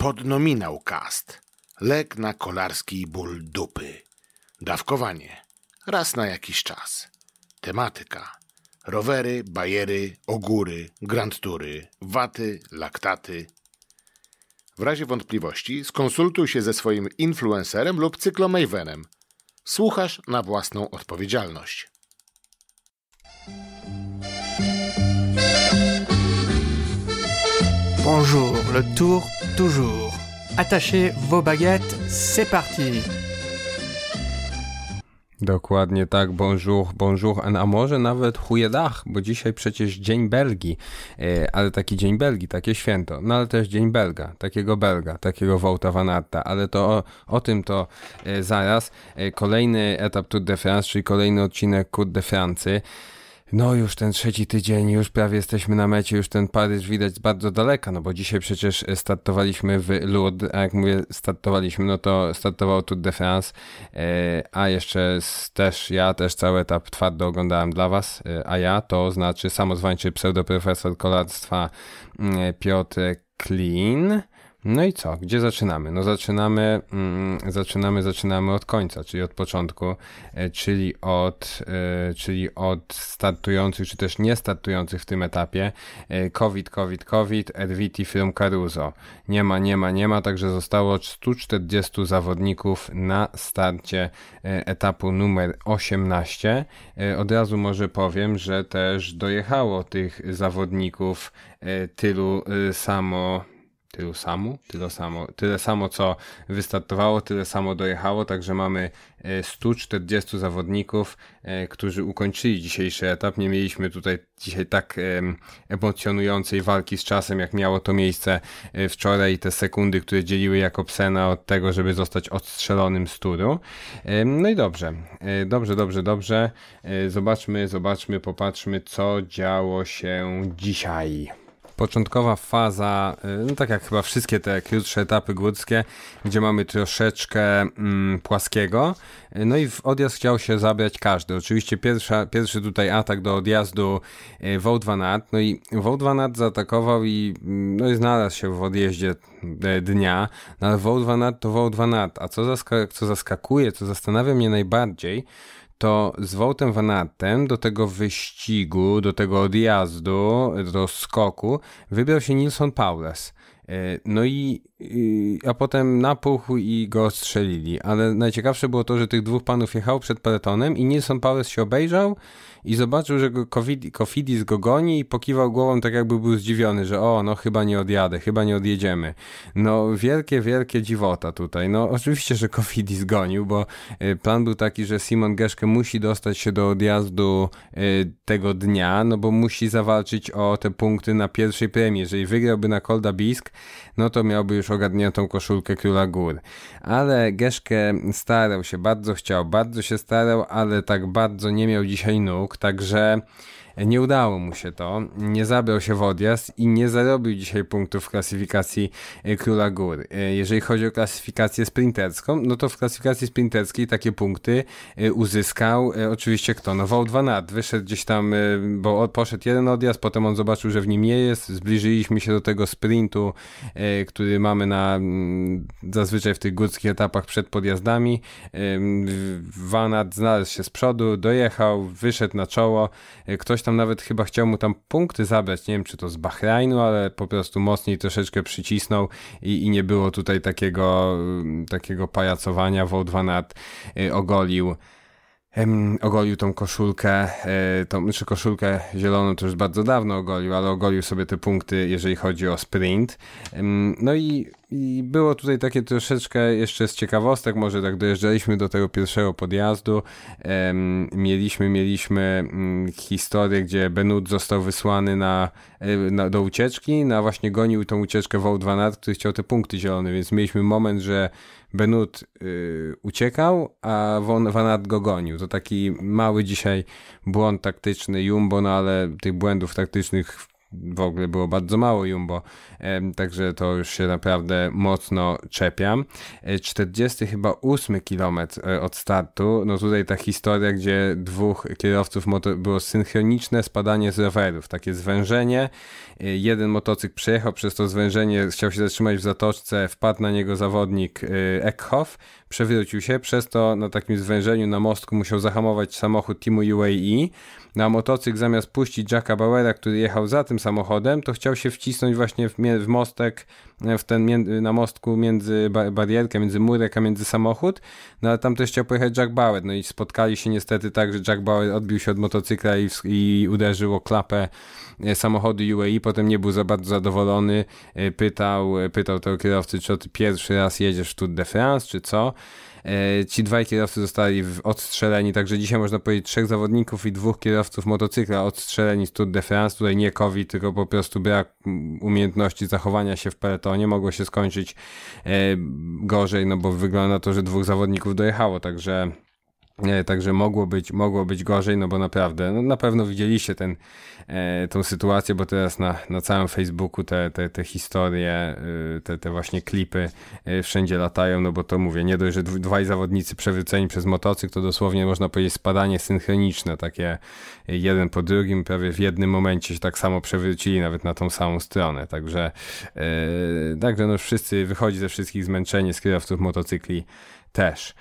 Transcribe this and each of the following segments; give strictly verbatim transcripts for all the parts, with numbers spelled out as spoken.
Podnominał cast. Lek na kolarski ból dupy. Dawkowanie. Raz na jakiś czas. Tematyka. Rowery, bajery, ogóry, grand tury, waty, laktaty. W razie wątpliwości skonsultuj się ze swoim influencerem lub cyklomejwenem. Słuchasz na własną odpowiedzialność. Bonjour, le tour toujours. Attachez vos baguettes, c'est parti. Dokładnie tak, bonjour, bonjour, a może nawet hujedach, bo dzisiaj przecież Dzień Belgii, e, ale taki Dzień Belgii, takie święto, no ale też Dzień Belga, takiego Belga, takiego Wouta van Aerta, ale to o, o tym to e, zaraz. E, kolejny etap Tour de France, czyli kolejny odcinek Tour de France. No już ten trzeci tydzień, już prawie jesteśmy na mecie, już ten Paryż widać z bardzo daleka, no bo dzisiaj przecież startowaliśmy w Lourdes, a jak mówię startowaliśmy, no to startował Tour de France, e, a jeszcze z, też ja też cały etap twardo oglądałem dla was, e, a ja to znaczy samozwańczy pseudoprofesor kolarstwa e, Piotr Klin. No i co? Gdzie zaczynamy? No zaczynamy, mm, zaczynamy, zaczynamy od końca, czyli od początku, e, czyli od, e, czyli od startujących, czy też nie startujących w tym etapie. E, COVID, COVID, COVID, Erviti from Caruso. Nie ma, nie ma, nie ma, także zostało stu czterdziestu zawodników na starcie e, etapu numer osiemnaście. E, od razu może powiem, że też dojechało tych zawodników e, tylu e, samo Tylu samo, tyle samo, tyle samo co wystartowało, tyle samo dojechało, także mamy stu czterdziestu zawodników, którzy ukończyli dzisiejszy etap. Nie mieliśmy tutaj dzisiaj tak emocjonującej walki z czasem, jak miało to miejsce wczoraj, te sekundy, które dzieliły Jakobsena od tego, żeby zostać odstrzelonym z turu. No i dobrze, dobrze, dobrze, dobrze. Zobaczmy, zobaczmy, popatrzmy, co działo się dzisiaj. Początkowa faza, no tak jak chyba wszystkie te krótsze etapy górskie, gdzie mamy troszeczkę mm, płaskiego, no i w odjazd chciał się zabrać każdy. Oczywiście pierwsza, pierwszy tutaj atak do odjazdu e, Wout van Aert, no i Wout van Aert zaatakował i, no i znalazł się w odjeździe e, dnia, no ale Wout van Aert to Wout van Aert, a co, zaska- co zaskakuje, co zastanawia mnie najbardziej, to z Woutem van Aertem do tego wyścigu, do tego odjazdu, do skoku wybrał się Nilsson Paules. No i, i a potem napuchł i go strzelili, ale najciekawsze było to, że tych dwóch panów jechało przed peletonem i Nilsson Paules się obejrzał i zobaczył, że go Cofidis go goni i pokiwał głową tak jakby był zdziwiony, że o, no chyba nie odjadę, chyba nie odjedziemy. No wielkie, wielkie dziwota tutaj. No oczywiście, że Cofidis gonił, bo y, plan był taki, że Simon Geschke musi dostać się do odjazdu y, tego dnia, no bo musi zawalczyć o te punkty na pierwszej premii. Jeżeli wygrałby na Col d'Abisk, no to miałby już ogarniętą koszulkę Króla Gór. Ale Geschke starał się, bardzo chciał, bardzo się starał, ale tak bardzo nie miał dzisiaj nóg, także nie udało mu się to, nie zabrał się w odjazd i nie zarobił dzisiaj punktów w klasyfikacji Króla Gór. Jeżeli chodzi o klasyfikację sprinterską, no to w klasyfikacji sprinterskiej takie punkty uzyskał oczywiście kto? No Wout van Aert wyszedł gdzieś tam, bo poszedł jeden odjazd, potem on zobaczył, że w nim nie jest, zbliżyliśmy się do tego sprintu, który mamy na zazwyczaj w tych górskich etapach przed podjazdami. Van Aert znalazł się z przodu, dojechał, wyszedł na czoło, ktoś tam nawet chyba chciał mu tam punkty zabrać, nie wiem czy to z Bahrajnu, ale po prostu mocniej troszeczkę przycisnął i, i nie było tutaj takiego, takiego pajacowania. Wout van Aert y, ogolił Um, ogolił tą koszulkę, e, tą, czy koszulkę zieloną to już bardzo dawno ogolił, ale ogolił sobie te punkty, jeżeli chodzi o sprint. Um, no i, i było tutaj takie troszeczkę jeszcze z ciekawostek, może tak dojeżdżaliśmy do tego pierwszego podjazdu, um, mieliśmy, mieliśmy um, historię, gdzie Benoit został wysłany na, na, do ucieczki, na właśnie gonił tą ucieczkę Wout van Aert, który chciał te punkty zielone, więc mieliśmy moment, że Benoit y, uciekał, a Van, Van Aert go gonił. To taki mały dzisiaj błąd taktyczny Jumbo, no ale tych błędów taktycznych w ogóle było bardzo mało jumbo, także to już się naprawdę mocno czepiam. czterdziesty chyba ósmy kilometr od startu, no tutaj ta historia, gdzie dwóch kierowców moto- było synchroniczne spadanie z rowerów, takie zwężenie, jeden motocykl przejechał przez to zwężenie, chciał się zatrzymać w zatoczce, wpadł na niego zawodnik Eckhoff, przewrócił się, przez to na takim zwężeniu na mostku musiał zahamować samochód teamu U A E, no a motocykl zamiast puścić Jacka Bauera, który jechał za tym samochodem, to chciał się wcisnąć właśnie w, w mostek, w ten, na mostku między barierkę, między murek, a między samochód, no ale tam też chciał pojechać Jack Bauer, no i spotkali się niestety tak, że Jack Bauer odbił się od motocykla i, i uderzył o klapę samochodu U A E, potem nie był za bardzo zadowolony, pytał, pytał tego kierowcy, czy ty pierwszy raz jedziesz w Tour de France, czy co? Ci dwaj kierowcy zostali odstrzeleni, także dzisiaj można powiedzieć trzech zawodników i dwóch kierowców motocykla odstrzeleni z Tour de France, tutaj nie COVID, tylko po prostu brak umiejętności zachowania się w peletonie, mogło się skończyć gorzej, no bo wygląda na to, że dwóch zawodników dojechało, także Także mogło być, mogło być gorzej, no bo naprawdę, no na pewno widzieliście ten, e, tą sytuację, bo teraz na, na całym Facebooku te, te, te historie, te, te właśnie klipy wszędzie latają, no bo to mówię, nie dość, że dwaj zawodnicy przewróceni przez motocykl, to dosłownie można powiedzieć spadanie synchroniczne, takie jeden po drugim, prawie w jednym momencie się tak samo przewrócili, nawet na tą samą stronę, także, e, także no wszyscy, wychodzi ze wszystkich zmęczenie, z kierowców motocykli też.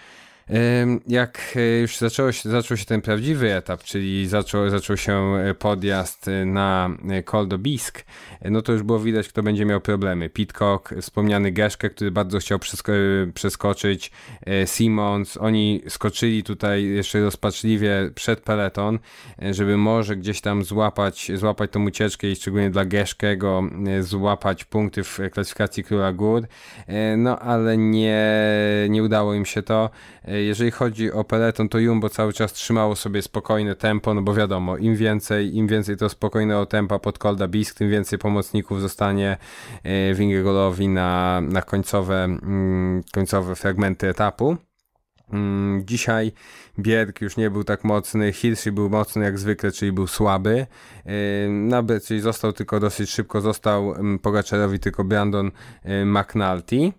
Jak już zaczęło się, zaczął się ten prawdziwy etap, czyli zaczął, zaczął się podjazd na Col de Bisque, no to już było widać, kto będzie miał problemy. Pidcock, wspomniany Geschke, który bardzo chciał przesko- przeskoczyć, Simons, oni skoczyli tutaj jeszcze rozpaczliwie przed peleton, żeby może gdzieś tam złapać, złapać tą ucieczkę i szczególnie dla Geschkego złapać punkty w klasyfikacji Króla Gór, no ale nie, nie udało im się to. Jeżeli chodzi o peleton, to Jumbo cały czas trzymało sobie spokojne tempo, no bo wiadomo, im więcej, im więcej to spokojnego tempa pod Col de Bisque, tym więcej pomocników zostanie Vingegaardowi na, na końcowe, końcowe fragmenty etapu. Dzisiaj Bjerg już nie był tak mocny, Hirschi był mocny jak zwykle, czyli był słaby, Nabre, czyli został tylko dosyć szybko, został Pogaczarowi tylko Brandon McNulty.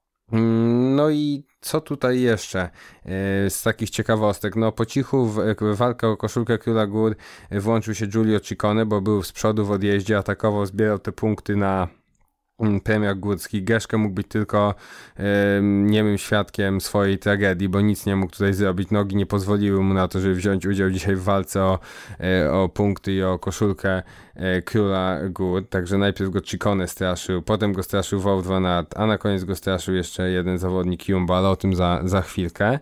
No i co tutaj jeszcze z takich ciekawostek? No po cichu w, w walkę o koszulkę Króla Gór włączył się Giulio Ciccone, bo był z przodu w odjeździe, atakował, zbierał te punkty na premiach górskich. Geschke mógł być tylko e, niemym świadkiem swojej tragedii, bo nic nie mógł tutaj zrobić. Nogi nie pozwoliły mu na to, żeby wziąć udział dzisiaj w walce o, e, o punkty i o koszulkę e, Króla Gór. Także najpierw go Ciccone straszył, potem go straszył Wout van Aert, a na koniec go straszył jeszcze jeden zawodnik Jumbo, ale o tym za, za chwilkę.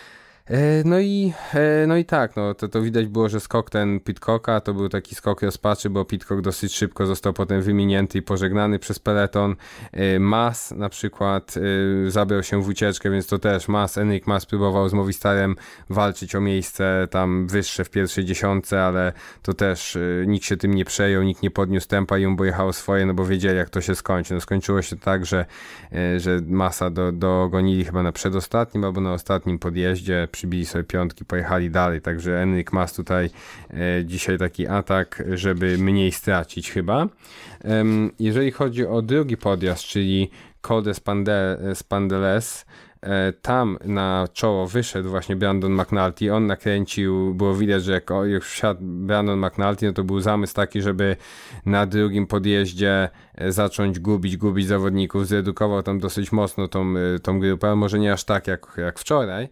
No i, no i tak, no to, to widać było, że skok ten Pidcocka to był taki skok rozpaczy, bo Pidcock dosyć szybko został potem wyminięty i pożegnany przez peleton. Mas na przykład zabrał się w ucieczkę, więc to też Mas, Enric Mas próbował z Movistarem walczyć o miejsce tam wyższe w pierwszej dziesiątce, ale to też nikt się tym nie przejął, nikt nie podniósł tempa i Jumbo jechało swoje, no bo wiedzieli, jak to się skończy. No skończyło się tak, że, że Masa do, dogonili chyba na przedostatnim albo na ostatnim podjeździe, przybili sobie piątki, pojechali dalej, także Enric Mas tutaj e, dzisiaj taki atak, żeby mniej stracić chyba. E, jeżeli chodzi o drugi podjazd, czyli Col de Spandeles, e, tam na czoło wyszedł właśnie Brandon McNulty, on nakręcił, było widać, że jak już wsiadł Brandon McNulty, no to był zamysł taki, żeby na drugim podjeździe zacząć gubić, gubić zawodników, zredukował tam dosyć mocno tą, tą grupę, ale może nie aż tak jak, jak wczoraj.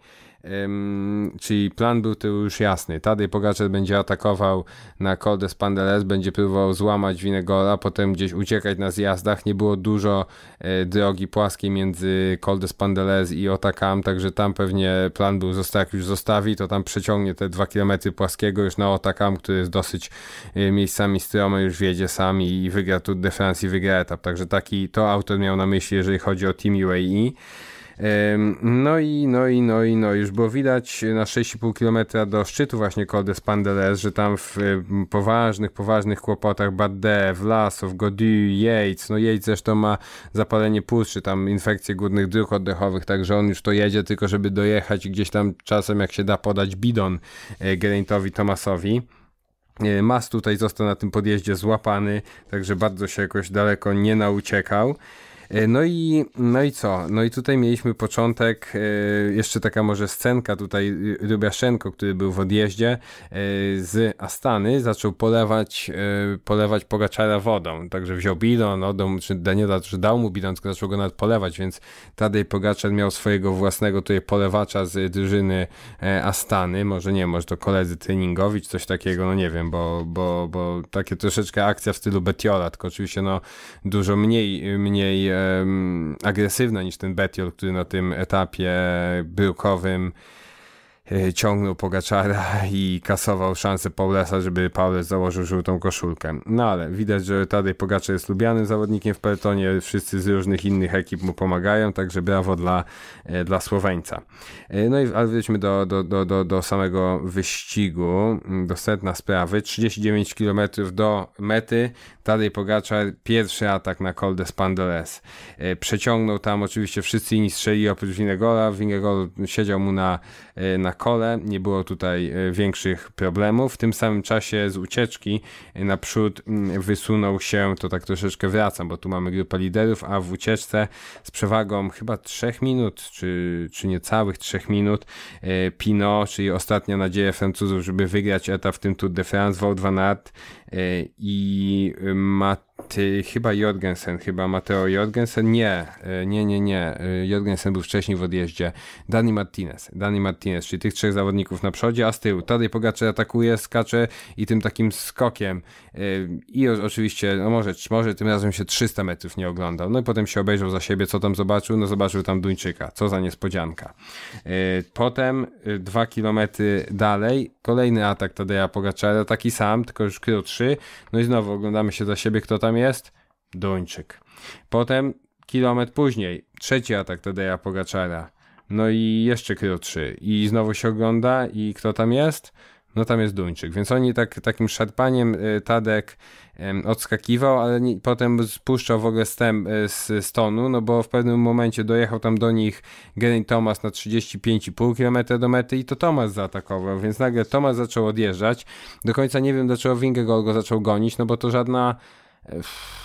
Um, czyli plan był tu już jasny. Tadej Pogačar będzie atakował na Col de Spandeles, będzie próbował złamać Vingegaarda, potem gdzieś uciekać na zjazdach. Nie było dużo e, drogi płaskiej między Col de Spandeles i Otakam, także tam pewnie plan był, zosta- jak już zostawi, to tam przeciągnie te dwa kilometry płaskiego już na Otakam, który jest dosyć e, miejscami stromy, już wjedzie sam i, i wygra Tour de France i wygra etap. Także taki to autor miał na myśli, jeżeli chodzi o Team U A E. No i, no i, no i, no już było widać na sześć i pół kilometra do szczytu właśnie Col de Spandeles, że tam w poważnych, poważnych kłopotach Bardet, Vlasov, Gaudu, Yates, no Yates zresztą ma zapalenie płuc, czy tam infekcję górnych dróg oddechowych, także on już to jedzie tylko, żeby dojechać i gdzieś tam czasem jak się da podać bidon Geraintowi Thomasowi. Mas tutaj został na tym podjeździe złapany, także bardzo się jakoś daleko nie nauciekał. No i, no i co? No i tutaj mieliśmy początek, jeszcze taka może scenka tutaj, Rybiaszenko, który był w odjeździe z Astany, zaczął polewać, polewać Pogaczara wodą, także wziął bidon, oddał, czy Daniela, czy dał mu bidon, tylko zaczął go nawet polewać, więc Tadej Pogaczar miał swojego własnego tutaj polewacza z drużyny Astany, może nie, może to koledzy treningowi, czy coś takiego, no nie wiem, bo, bo, bo takie troszeczkę akcja w stylu Betiola, tylko oczywiście no dużo mniej, mniej agresywna niż ten Betiol, który na tym etapie bryłkowym ciągnął Pogaczara i kasował szansę Paulesa, żeby Paules założył żółtą koszulkę. No ale widać, że Tadej Pogaczar jest lubianym zawodnikiem w peletonie, wszyscy z różnych innych ekip mu pomagają, także brawo dla, dla Słoweńca. No i ale wróćmy do, do, do, do, do samego wyścigu, do sedna sprawy. trzydzieści dziewięć kilometrów do mety, Tadej Pogaczar, pierwszy atak na Col de Spandeles. Przeciągnął tam oczywiście wszyscy inni strzeli oprócz Vingegaarda. Vingegaard siedział mu na, na kole, nie było tutaj większych problemów. W tym samym czasie z ucieczki naprzód wysunął się, to tak troszeczkę wracam, bo tu mamy grupę liderów, a w ucieczce z przewagą chyba trzech minut, czy, czy niecałych trzech minut, Pinot, czyli ostatnia nadzieja Francuzów, żeby wygrać etap w tym Tour de France, Wout van Aert i Maty, chyba Jorgensen, chyba Matteo Jorgensen, nie, nie, nie, nie, Jorgensen był wcześniej w odjeździe, Dani Martinez, Dani Martinez, czyli tych trzech zawodników na przodzie, a z tyłu Tadej Pogaczar atakuje, skacze i tym takim skokiem i oczywiście, no może, może tym razem się trzysta metrów nie oglądał, no i potem się obejrzał za siebie, co tam zobaczył, no zobaczył tam Duńczyka, co za niespodzianka. Potem dwa kilometry dalej, kolejny atak Tadeja Pogaczara, taki sam, tylko już krótszy, no i znowu oglądamy się za siebie, kto tam jest? Duńczyk. Potem kilometr później, trzeci atak Tadeja Pogaczara, no i jeszcze krótszy i znowu się ogląda i kto tam jest? No tam jest Duńczyk, więc oni tak, takim szarpaniem y, Tadek y, odskakiwał, ale nie, potem spuszczał w ogóle stem y, z, z tonu, no bo w pewnym momencie dojechał tam do nich Geraint Thomas na trzydzieści pięć i pół kilometra do mety i to Thomas zaatakował, więc nagle Thomas zaczął odjeżdżać. Do końca nie wiem, dlaczego Vingegaard go zaczął gonić, no bo to żadna... Y,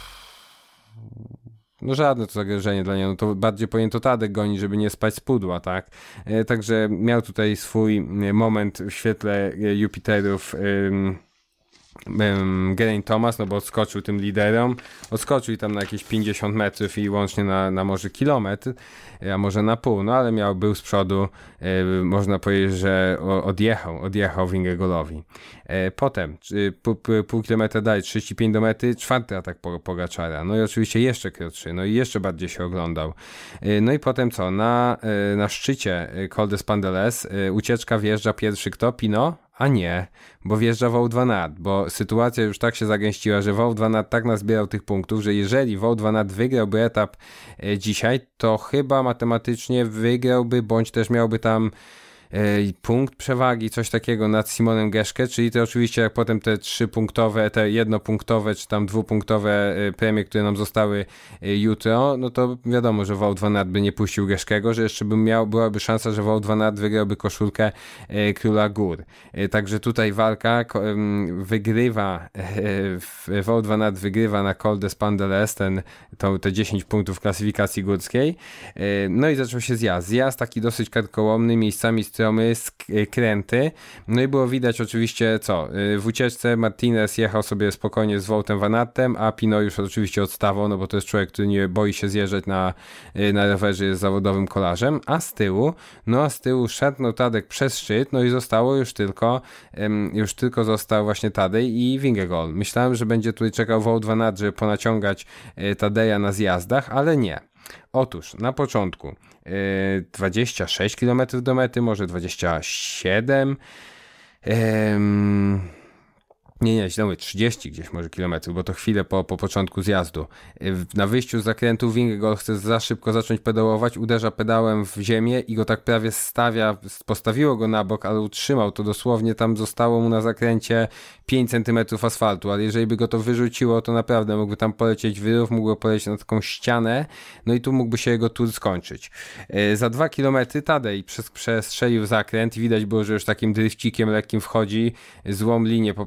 No żadne to zagrożenie dla niego, no to bardziej powinien to Tadek gonić, żeby nie spać z pudła, tak? E, także miał tutaj swój moment w świetle Jupiterów ym, ym, Geraint Thomas, no bo odskoczył tym liderom, odskoczył tam na jakieś pięćdziesiąt metrów i łącznie na, na może kilometr, a może na pół, no ale miał, był z przodu, y, można powiedzieć, że odjechał, odjechał Vingegaardowi. E, potem, y, pół, pół kilometra dalej, trzydzieści pięć do mety, czwarty atak Pogaczara, no i oczywiście jeszcze krótszy, no i jeszcze bardziej się oglądał. E, no i potem co, na, y, na szczycie Col de Spandeles y, ucieczka wjeżdża pierwszy kto? Pinot? A nie, bo wjeżdża Wout van Aert, bo sytuacja już tak się zagęściła, że Wout van Aert tak nazbierał tych punktów, że jeżeli Wout van Aert wygrałby etap e, dzisiaj, to chyba matematycznie wygrałby, bądź też miałby tam punkt przewagi, coś takiego nad Simonem Geschke, czyli to oczywiście jak potem te trzypunktowe, te jednopunktowe, czy tam dwupunktowe premie, które nam zostały jutro, no to wiadomo, że Wout van Aert by nie puścił Geschkego, że jeszcze by miał, byłaby szansa, że Wout van Aert wygrałby koszulkę Króla Gór. Także tutaj walka wygrywa, Wout van Aert wygrywa na Col de Spandeles ten, to, te dziesięć punktów w klasyfikacji górskiej. No i zaczął się zjazd. Zjazd taki dosyć karkołomny, miejscami stromy, kręty. No i było widać oczywiście co, w ucieczce Martinez jechał sobie spokojnie z Woutem van Aertem, a Pinot już oczywiście odstawał, no bo to jest człowiek, który nie boi się zjeżdżać na, na rowerze, jest zawodowym kolarzem, a z tyłu, no a z tyłu szarpnął Tadek przez szczyt, no i zostało już tylko już tylko został właśnie Tadej i Vingegaard. Myślałem, że będzie tutaj czekał Wout van Aert, żeby ponaciągać Tadeja na zjazdach, ale nie. Otóż na początku yy, dwadzieścia sześć kilometrów do mety, może dwadzieścia siedem, yy, nie, nie, źle mówię, trzydzieści gdzieś może kilometrów, bo to chwilę po, po początku zjazdu. Na wyjściu z zakrętu Vingegaard chce za szybko zacząć pedałować, uderza pedałem w ziemię i go tak prawie stawia, postawiło go na bok, ale utrzymał to dosłownie, tam zostało mu na zakręcie pięć centymetrów asfaltu, ale jeżeli by go to wyrzuciło, to naprawdę mógłby tam polecieć wyrów, mógłby polecieć na taką ścianę, no i tu mógłby się jego tour skończyć. Yy, za dwa kilometry Tadej przestrzelił zakręt i widać było, że już takim drifcikiem lekkim wchodzi, złą linię po prostu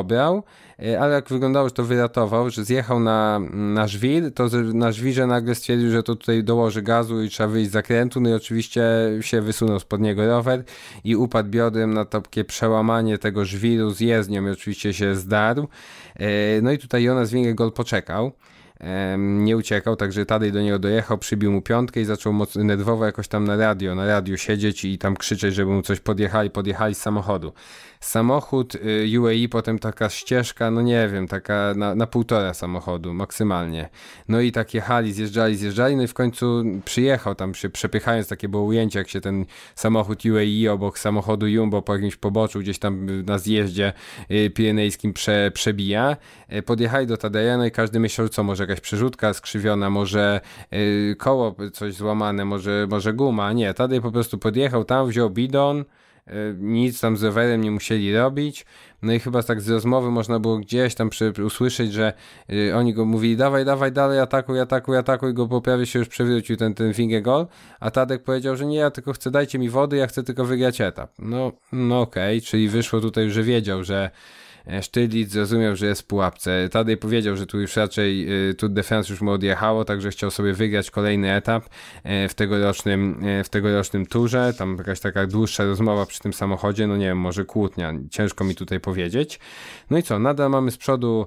dobrał, ale jak wyglądało, że to wyratował, że zjechał na, na żwir, to na żwirze nagle stwierdził, że to tutaj dołoży gazu i trzeba wyjść z zakrętu, no i oczywiście się wysunął spod niego rower i upadł biodrem na takie przełamanie tego żwiru z jezdnią i oczywiście się zdarł. No i tutaj Jonas Vingegaard poczekał. Nie uciekał, także Tadej do niego dojechał, przybił mu piątkę i zaczął mocno nerwowo jakoś tam na radio, na radiu siedzieć i tam krzyczeć, żeby mu coś podjechali, podjechali z samochodu. Samochód U A E, potem taka ścieżka, no nie wiem, taka na, na półtora samochodu maksymalnie. No i tak jechali, zjeżdżali, zjeżdżali, no i w końcu przyjechał tam się przepychając, takie było ujęcie, jak się ten samochód U A E obok samochodu Jumbo po jakimś poboczu gdzieś tam na zjeździe pirenejskim prze, przebija. Podjechali do Tadeja, no i każdy myślał, co może jakaś przerzutka skrzywiona, może yy, koło coś złamane, może, może guma. Nie, Tadej po prostu podjechał tam, wziął bidon, yy, nic tam z rowerem nie musieli robić. No i chyba tak z rozmowy można było gdzieś tam przy, usłyszeć, że yy, oni go mówili, dawaj, dawaj dalej, atakuj, atakuj, atakuj, go po prawie się już przewrócił ten, ten Vingegaard, a Tadek powiedział, że nie, ja tylko chcę, dajcie mi wody, ja chcę tylko wygrać etap. No, no okej, okay. Czyli wyszło tutaj, że wiedział, że Sztydlic zrozumiał, że jest w pułapce. Tadej powiedział, że tu już raczej Tour de France już mu odjechało, także chciał sobie wygrać kolejny etap w tegorocznym, w tegorocznym turze. Tam jakaś taka dłuższa rozmowa przy tym samochodzie, no nie wiem, może kłótnia, ciężko mi tutaj powiedzieć. No i co, nadal mamy z przodu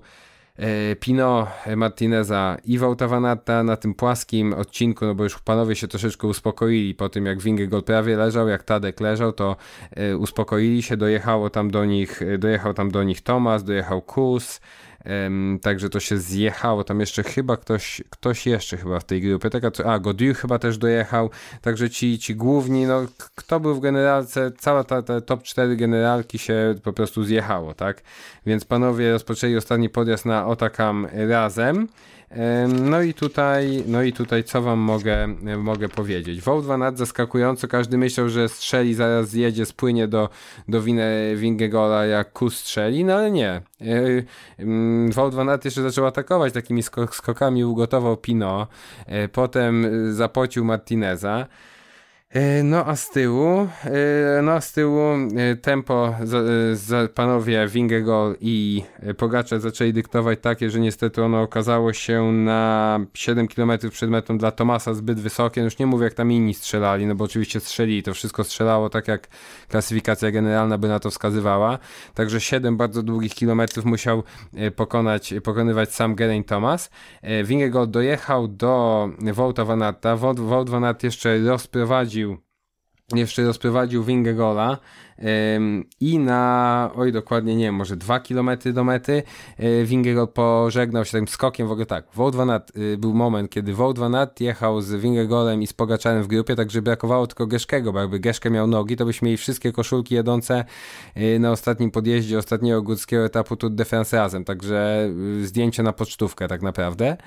Pinot, Martineza i Wouta van Aerta na tym płaskim odcinku, no bo już panowie się troszeczkę uspokoili po tym, jak Vingegaard prawie leżał, jak Tadek leżał, to e, uspokoili się, dojechało tam do nich, dojechał tam do nich Thomas, dojechał Kuss, Um, także to się zjechało, tam jeszcze chyba ktoś, ktoś jeszcze chyba w tej grupie, taka, a Godieu chyba też dojechał, także ci, ci główni, no kto był w generalce, cała ta, ta top cztery generalki się po prostu zjechało, tak, więc panowie rozpoczęli ostatni podjazd na Otakam razem. No i tutaj, no i tutaj co wam mogę, mogę powiedzieć. Wout van Aert zaskakująco, każdy myślał, że strzeli, zaraz zjedzie, spłynie do, do Vingegaarda jak Kuss strzeli, no ale nie. Wout van Aert jeszcze zaczął atakować takimi skokami, ugotował Pinot, potem zapocił Martineza. No a z tyłu, no a z tyłu tempo za, za panowie Vingegaard i Pogačar zaczęli dyktować takie, że niestety ono okazało się na siedem kilometrów przed metą dla Thomasa zbyt wysokie. No już nie mówię, jak tam inni strzelali, no bo oczywiście strzelili, to wszystko strzelało tak, jak klasyfikacja generalna by na to wskazywała. Także siedem bardzo długich kilometrów musiał pokonać, pokonywać sam Geraint Thomas. Vingegaard dojechał do Wouta van Aerta. Wout, Wout van Aert jeszcze rozprowadził jeszcze rozprowadził Vingegaarda ym, i na, oj dokładnie nie wiem, może dwa kilometry do mety yy, Vingegaard pożegnał się takim skokiem, w ogóle tak, Wout van Aert, yy, był moment, kiedy Wout van Aert jechał z Vingegaardem i z Pogačarem w grupie, także brakowało tylko Geschkego, bo jakby Geschke miał nogi, to byśmy mieli wszystkie koszulki jedące yy, na ostatnim podjeździe ostatniego górskiego etapu Tour de France razem, także yy, zdjęcie na pocztówkę tak naprawdę.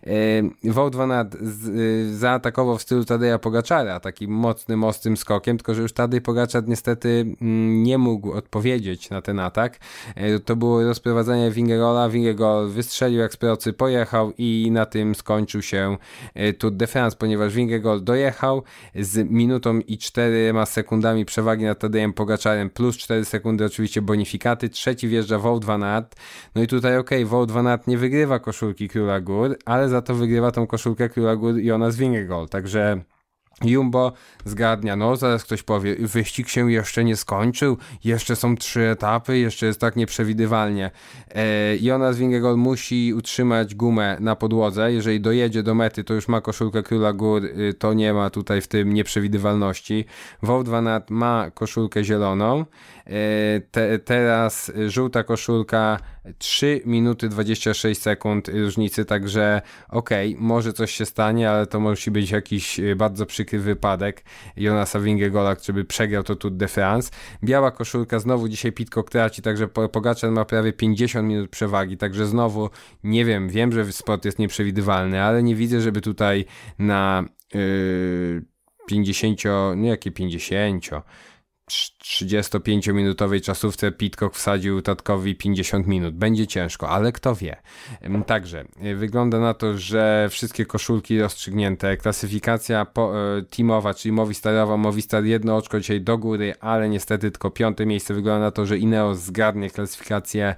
Yy, Wout van Aert z, yy, zaatakował w stylu Tadeja Pogačara, takim mocnym, ostrym skokiem, tylko że już Tadej Pogačar niestety nie mógł odpowiedzieć na ten atak. To było rozprowadzenie Vingegaarda. Vingegaard wystrzelił jak z procy, pojechał i na tym skończył się Tour de France, ponieważ Vingegaard dojechał z minutą i czterema sekundami przewagi nad Tadejem Pogačarem, plus cztery sekundy oczywiście bonifikaty. Trzeci wjeżdża Wout van Aert. No i tutaj okej, okay, Wout van Aert nie wygrywa koszulki Króla Gór, ale za to wygrywa tą koszulkę Króla Gór Jonas Vingegaard. Także Jumbo zgadnia, no zaraz ktoś powie, wyścig się jeszcze nie skończył, jeszcze są trzy etapy, jeszcze jest tak nieprzewidywalnie. E, Jonas Vingegaard musi utrzymać gumę na podłodze, jeżeli dojedzie do mety, to już ma koszulkę Króla Gór, y, to nie ma tutaj w tym nieprzewidywalności. Wout van Aert ma koszulkę zieloną, e, te, teraz żółta koszulka, trzy minuty dwadzieścia sześć sekund różnicy, także okej, okay, może coś się stanie, ale to musi być jakiś bardzo przykry wypadek Jonasa Vingegaarda, który by przegrał to Tour de France. Biała koszulka, znowu dzisiaj Pidcock traci, także Pogačar ma prawie pięćdziesiąt minut przewagi, także znowu nie wiem, wiem, że sport jest nieprzewidywalny, ale nie widzę, żeby tutaj na yy, pięćdziesiąt, nie jakie pięćdziesiąt, trzydziestopięciominutowej czasówce Pidcock wsadził tatkowi pięćdziesiąt minut. Będzie ciężko, ale kto wie. Także wygląda na to, że wszystkie koszulki rozstrzygnięte. Klasyfikacja po, teamowa, czyli Movistarowa. Movistar jedno oczko dzisiaj do góry, ale niestety tylko piąte miejsce. Wygląda na to, że Ineos zgarnie klasyfikację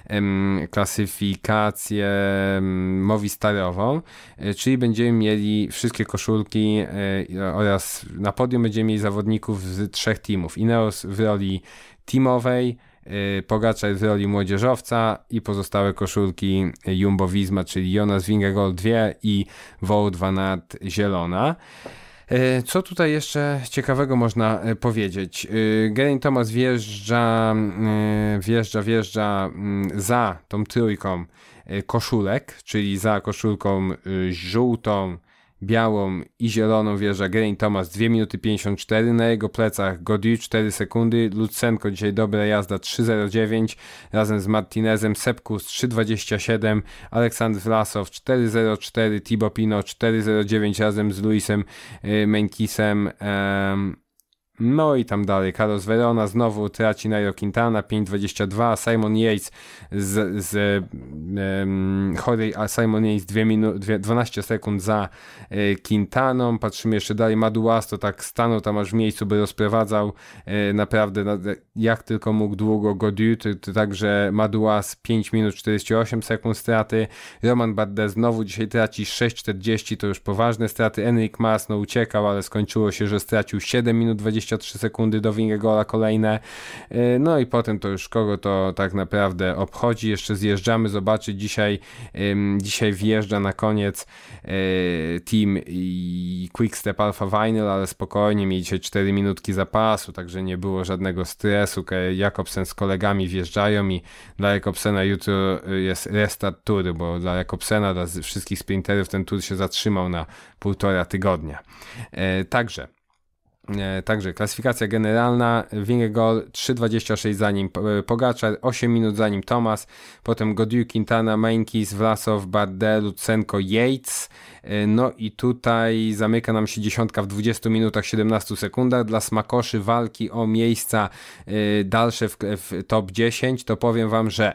klasyfikację Movistarową, czyli będziemy mieli wszystkie koszulki oraz na podium będziemy mieli zawodników z trzech teamów. Ineos w roli teamowej, Pogačar w roli młodzieżowca i pozostałe koszulki Jumbo-Visma, czyli Jonas Vingegaard dwie i Wout van Aert zielona. Co tutaj jeszcze ciekawego można powiedzieć? Geraint Thomas wjeżdża, wjeżdża, wjeżdża za tą trójką koszulek, czyli za koszulką żółtą, białą i zieloną wjeżdża Geraint Thomas dwie minuty pięćdziesiąt cztery, na jego plecach Godiu cztery sekundy, Lutsenko dzisiaj dobra jazda trzy zero dziewięć razem z Martinezem, Sepkus trzy dwadzieścia siedem, Aleksandr Vlasov cztery zero cztery, Thibaut Pinot cztery zero dziewięć razem z Luisem y, Menkisem, um, no i tam dalej, Carlos Verona znowu traci Nairo Quintana pięć dwadzieścia dwa, Simon Yates z, z um, chorej, a Simon Yates dwie minu, dwie, dwanaście sekund za e, Quintaną. Patrzymy jeszcze dalej, Madouas to tak stanął tam aż w miejscu, by rozprowadzał e, naprawdę na, jak tylko mógł długo Godiu, to, to także Madouas pięć minut czterdzieści osiem sekund straty, Romain Bardet znowu dzisiaj traci sześć czterdzieści, to już poważne straty, Enric Mas no uciekał, ale skończyło się, że stracił siedem minut dwadzieścia trzy sekundy do Vingegaarda kolejne, no i potem to już kogo to tak naprawdę obchodzi. Jeszcze zjeżdżamy zobaczyć, dzisiaj dzisiaj wjeżdża na koniec team Quickstep Alpha Vinyl, ale spokojnie, mieli dzisiaj cztery minutki zapasu, także nie było żadnego stresu. Jakobsen z kolegami wjeżdżają i dla Jakobsena jutro jest restart tury, bo dla Jakobsena, dla wszystkich sprinterów ten tur się zatrzymał na półtora tygodnia. Także Także klasyfikacja generalna, Vingegaard trzy dwadzieścia sześć za nim Pogačar, osiem minut za nim Thomas, potem Godiu, Quintana, Menkis, Vlasov, Bardet, Lutsenko, Yates, no i tutaj zamyka nam się dziesiątka w dwudziestu minutach siedemnastu sekundach. Dla smakoszy walki o miejsca dalsze w, w top dziesięć to powiem wam, że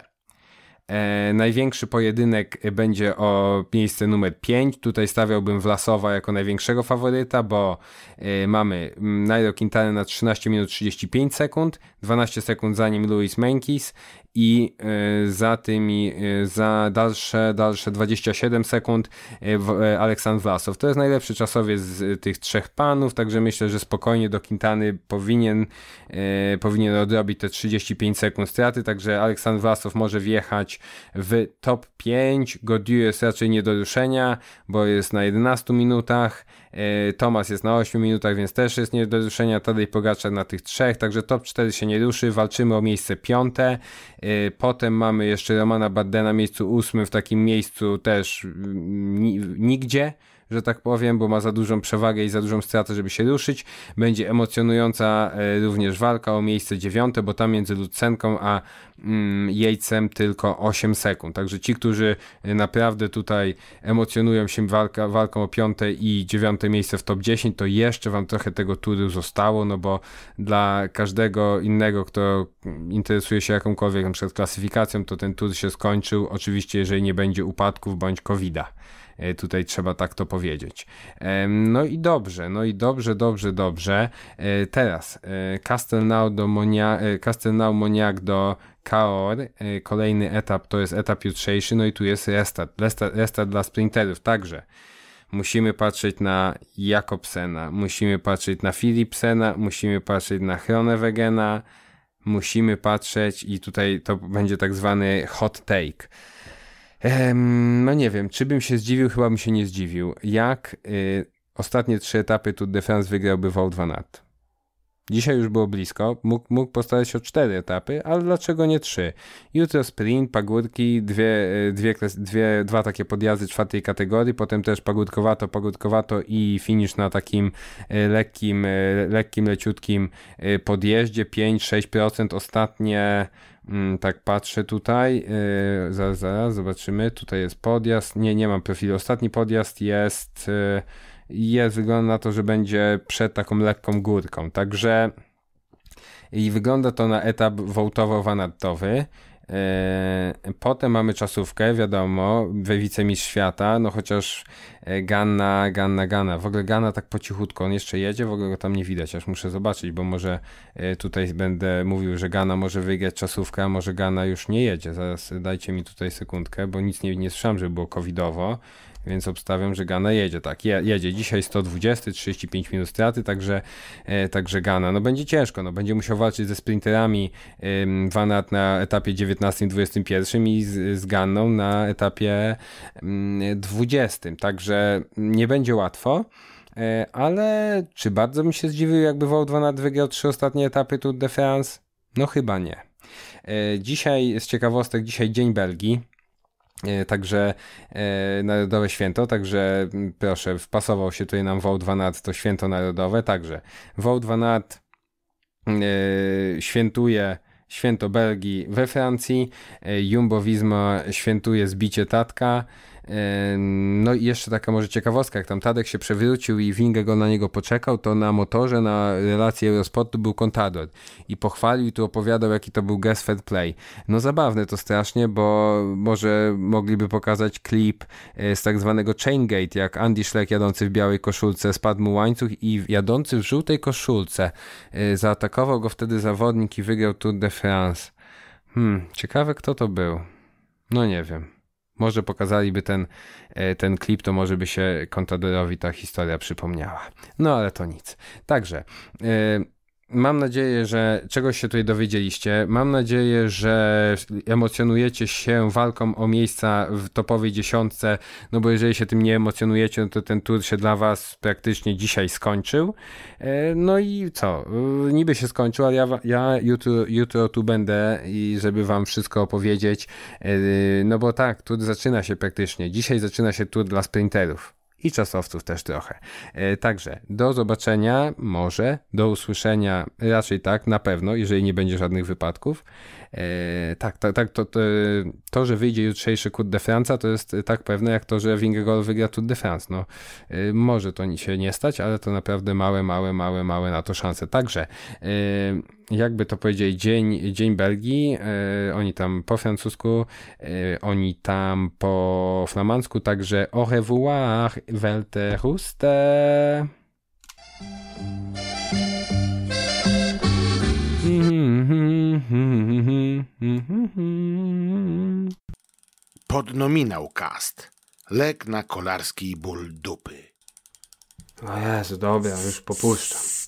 E, największy pojedynek będzie o miejsce numer pięć. Tutaj stawiałbym Vlasowa jako największego faworyta, bo e, mamy Nairo Quintana na trzynaście minut trzydzieści pięć sekund, dwanaście sekund za nim Luis Menkis i e, za tymi e, za dalsze, dalsze dwadzieścia siedem sekund e, w, e, Aleksandr Vlasov. To jest najlepszy czasowiec z tych trzech panów, także myślę, że spokojnie do Quintany powinien, e, powinien odrobić te trzydzieści pięć sekund straty, także Aleksandr Vlasov może wjechać w top pięć. Godiu jest raczej nie do ruszenia, bo jest na jedenastu minutach, e, Thomas jest na ośmiu minutach, więc też jest nie do ruszenia, Tadej Pogačar na tych trzech, także top cztery się nie ruszy, walczymy o miejsce piąte. e, potem mamy jeszcze Romana Bardeta na miejscu ósmym, w takim miejscu też ni- nigdzie, że tak powiem, bo ma za dużą przewagę i za dużą stratę, żeby się ruszyć. Będzie emocjonująca e, również walka o miejsce dziewiąte, bo tam między Lutsenką a mm, Yatesem tylko osiem sekund. Także ci, którzy naprawdę tutaj emocjonują się walka, walką o piąte i dziewiąte miejsce w top dziesięć, to jeszcze wam trochę tego turu zostało, no bo dla każdego innego, kto interesuje się jakąkolwiek na przykład klasyfikacją, to ten tur się skończył. Oczywiście, jeżeli nie będzie upadków bądź kowida. Tutaj trzeba tak to powiedzieć. No i dobrze, no i dobrze, dobrze, dobrze. Teraz Castelnau do Monia, Castelnau Moniac do Cahors. Kolejny etap to jest etap jutrzejszy, no i tu jest restart. Restart, restart dla sprinterów, także musimy patrzeć na Jakobsena, musimy patrzeć na Philipsena, musimy patrzeć na Groenewegena, musimy patrzeć i tutaj to będzie tak zwany hot take. No nie wiem, czy bym się zdziwił, chyba bym się nie zdziwił. Jak y, ostatnie trzy etapy Tour de France wygrałby Wout van Aert? Dzisiaj już było blisko, mógł, mógł postarać się o cztery etapy, ale dlaczego nie trzy? Jutro sprint, pagórki, dwie, dwie, dwie, dwa takie podjazdy czwartej kategorii, potem też pagórkowato, pagórkowato i finisz na takim lekkim, lekkim, leciutkim podjeździe, pięć do sześciu procent ostatnie. Tak patrzę tutaj, yy, zaraz, zaraz, zobaczymy, tutaj jest podjazd, nie, nie mam profilu, ostatni podjazd jest, yy, jest, wygląda na to, że będzie przed taką lekką górką, także I wygląda to na etap wołtowo-wanadtowy. Potem mamy czasówkę, wiadomo, we wicemistrz świata, no chociaż Ganna, Ganna, Ganna, w ogóle Ganna tak po cichutku, on jeszcze jedzie, w ogóle go tam nie widać, aż muszę zobaczyć, bo może tutaj będę mówił, że Ganna może wygrać czasówkę, a może Ganna już nie jedzie, zaraz dajcie mi tutaj sekundkę, bo nic nie, nie słyszałem, żeby było covidowo, więc obstawiam, że Ganna jedzie, tak, je, jedzie dzisiaj sto dwadzieścia, trzydzieści pięć minut straty, także, e, także Ganna, no będzie ciężko, no będzie musiał walczyć ze sprinterami ym, Van Aert na etapie dziewiętnastym dwudziestym pierwszym i z, z Ganną na etapie ym, dwudziestym, także nie będzie łatwo, e, ale czy bardzo bym się zdziwił, jakby Wout van Aert wygrał trzy ostatnie etapy Tour de France? No chyba nie. E, dzisiaj z ciekawostek, dzisiaj Dzień Belgii, także e, Narodowe Święto, także proszę, wpasował się tutaj nam Wout van Aert, to święto narodowe, także Wout van Aert e, świętuje święto Belgii we Francji, e, Jumbo-Visma świętuje zbicie Tadka. No i jeszcze taka może ciekawostka, jak tam Tadek się przewrócił i Vingegaard na niego poczekał, to na motorze, na relacji Eurosportu był Contador i pochwalił i tu opowiadał, jaki to był gest fair play. No zabawne to strasznie, bo może mogliby pokazać klip z tak zwanego chain gate, jak Andy Schleck jadący w białej koszulce spadł mu łańcuch i jadący w żółtej koszulce zaatakował go wtedy zawodnik i wygrał Tour de France. Hmm, ciekawe kto to był. No nie wiem. Może pokazaliby ten, ten klip, to może by się Contadorowi ta historia przypomniała. No ale to nic. Także yy, mam nadzieję, że czegoś się tutaj dowiedzieliście. Mam nadzieję, że emocjonujecie się walką o miejsca w topowej dziesiątce, no bo jeżeli się tym nie emocjonujecie, no to ten tour się dla was praktycznie dzisiaj skończył. No i co? Niby się skończył, ale ja, ja jutro, jutro tu będę i żeby wam wszystko opowiedzieć, no bo tak, tour zaczyna się praktycznie. Dzisiaj zaczyna się tour dla sprinterów. I czasowców też trochę. E, także do zobaczenia, może, do usłyszenia, raczej tak, na pewno, jeżeli nie będzie żadnych wypadków. E, tak, tak, tak to, to, to, że wyjdzie jutrzejszy Tour de France, to jest tak pewne, jak to, że Vingegaard wygra Tour de France. No, e, może to się nie stać, ale to naprawdę małe, małe, małe, małe na to szanse. Także, e, jakby to powiedzieli, dzień, dzień Belgii, e, oni tam po francusku, e, oni tam po flamandzku, także au revoir, Welteruste. Podnominał cast. Lek na kolarski ból dupy. O Jezu, dobra, już popuszczam.